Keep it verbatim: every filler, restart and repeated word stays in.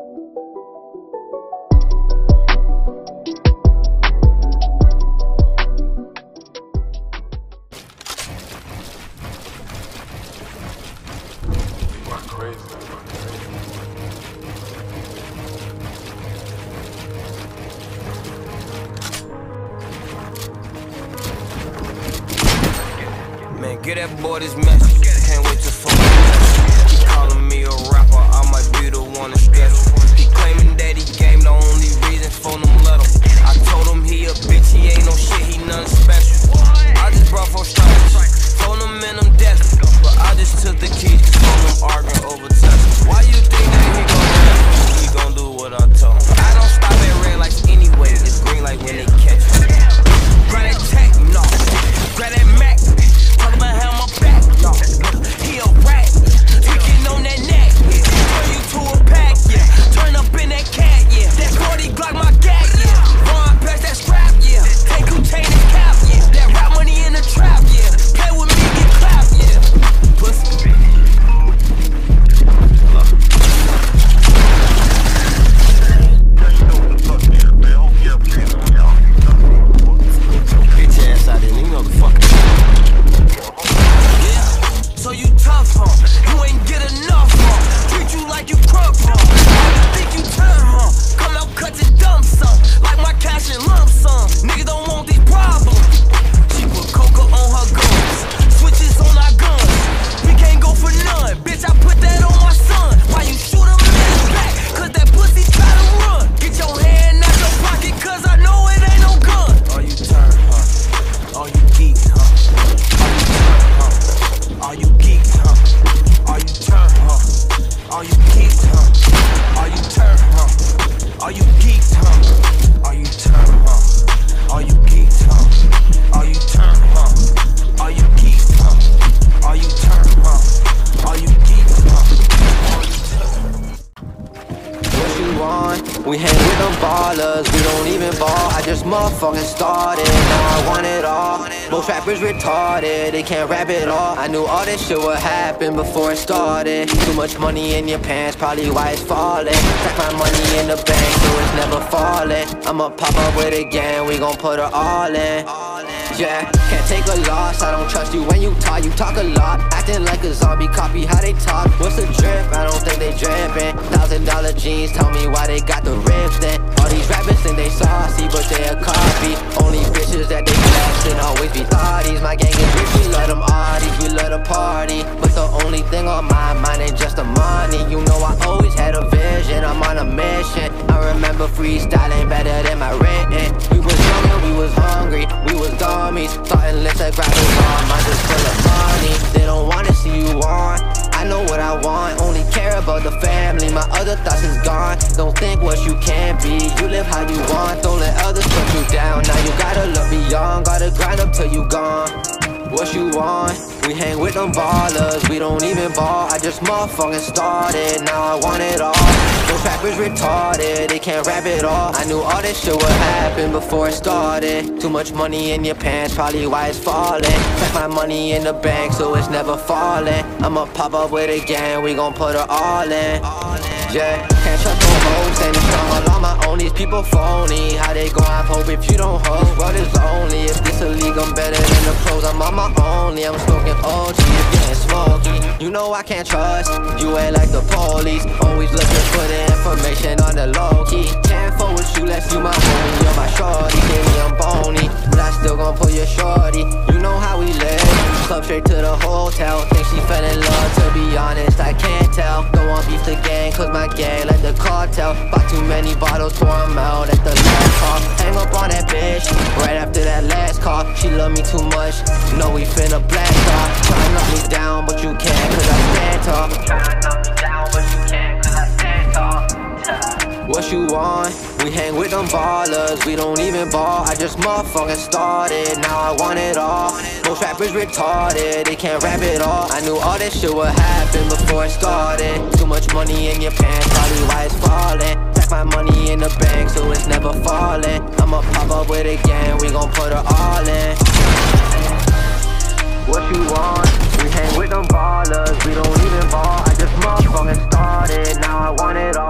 Man, get that boy this message. Can't wait to fuck. He calling me a rapper, I might be the one to stress. He claiming that he game, the only reason for them let him. I told him he a bitch, he ain't no shit, he nothing special. I just brought four strikes, told him in them death. But I just took the keys, told him arguing over Tesla. Why you think that he gon' rap? He gon' do what I told him. I don't stop at red lights anyway, it's green light when they catch me. Grab that tech, no. Grab that Mac. Talk about how my back, no. He a rat, tweaking on that neck, yeah. Turn you to a pack, yeah. Turn up in that cat, yeah. That forty Glock my gat, yeah. Run past that strap, yeah. Take you chain and cap, yeah. That rap money in the trap, yeah. Play with me, get clapped, yeah. Pussy. Bitch ass out there, you know the fuck. So you tough, huh? You ain't get enough, huh? Treat you like you crook, huh? You think you turn, huh? Come out, cut your dump sum. Like my cash in lump sum. Niggas don't want these problems. She put coca on her guns. Switches on our guns. We can't go for none. Bitch, I put that on my son. Why you shoot him in his back? Cause that pussy try to run. Get your hand out your pocket, cause I know it ain't no gun. Oh, you turn, huh? Oh, you geek, huh? Are you geeks, huh? Are you turn, huh? Are you geeks, huh? Are you turn, huh? Are you geeks, huh? Are you turn, huh? Are you geeks, huh? Are you turn, huh? Are you geeks, huh? Are you turn, huh? Are you geeks, huh? Are you turn? What you want? We hang with them ballers, we don't even ball. I just motherfucking started, now I want it all. Most rappers retarded, they can't rap it all. I knew all this shit would happen before it started. Too much money in your pants, probably why it's falling. Stack my money in the bank, so it's never falling. I'ma pop up with it again, we gon' put it all in. Yeah, can't take a loss, I don't trust you when you talk, you talk a lot. Acting like a zombie, copy how they talk. What's the drip? I don't think they drippin'. Thousand dollar jeans, tell me why they got the ribs then. All these rappers think they saucy, but they a copy. Only bitches that they flash and always be thotties. My gang is rich, we love them oddies, we love to party. But the only thing on my mind ain't just the money. You know I always had a vision, I'm on a mission. I remember freestyling better than my written. We was young and we was hungry, we was dummies. Starting lists like rappers on, mine just full of money. They don't wanna see you on, I know what I want. Only care about the family, my other thoughts is gone. Don't think what you can be, you live how you want. Don't let others put you down, now you gotta look beyond. Gotta grind up till you gone. What you want? We hang with them ballers, we don't even ball. I just motherfucking started, now I want it all. Those rappers retarded, they can't rap it all. I knew all this shit would happen before it started. Too much money in your pants, probably why it's falling. Stack my money in the bank, so it's never falling. I'ma pop up with it again, we gon' put it all in. Yeah, can't trust no hoes, and it's all on my own. These people phony, how they gon' have hope if you don't host? World is lonely, if this a league, I'm better than the pros. I'm on my only, I'm smoking O G, it's getting smoky. You know I can't trust, you ain't like the police. Always looking for the information on the low key. Can't fuck with you less you my homie, you're my shorty. Give me I'm bony, but I still gon' pull your shorty. You know how we live, club straight to the hotel. Think she fell in love, to be honest, I can't tell. Don't want beef the gang, cause my gang like the cartel. Bought too many bottles, pour them out at the last call. Hang up on that bitch, right after that last call. She love me too much, know we finna blast off. Tryna knock me down, but you can't, cause I stand tall. Tryna knock me down, but you can't, cause I stand tall. What you want? We hang with them ballers, we don't even ball. I just motherfucking started, now I want it all. Most rappers retarded, they can't rap it all. I knew all this shit would happen before it started. Too much money in your pants, probably why it's falling. Stack my money in the bank, so it's never falling. I'ma pop up with it again, we gon' put it all in. What you want? We hang with them ballers, we don't even ball. I just motherfucking started, now I want it all.